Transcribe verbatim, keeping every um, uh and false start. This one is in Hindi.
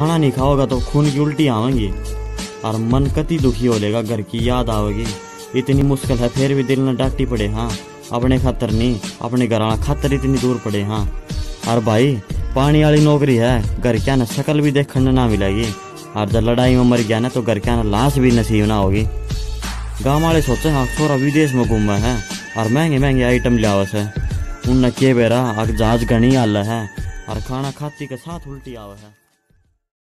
खाना नहीं खाओगा तो खून की उल्टी आवेंगी और मन कति दुखी हो लेगा, घर की याद आवेगी। इतनी मुश्किल है फिर भी दिल न डांटी पड़े। हाँ अपने खातर नहीं, अपने घर वाला खातर इतनी दूर पड़े। हाँ और भाई पानी वाली नौकरी है, घर क्या न शक्ल भी देखने ना मिलेगी। और जब लड़ाई में मर गया ना तो घर क्या न लाश भी नसीब ना होगी। गाँव वाले सोचे हाँ छोरा विदेश में घूमा है और महंगे महंगे आइटम लिया से उन के बेरा जहाज घनी आल है और खाना खाती के साथ उल्टी आवे है।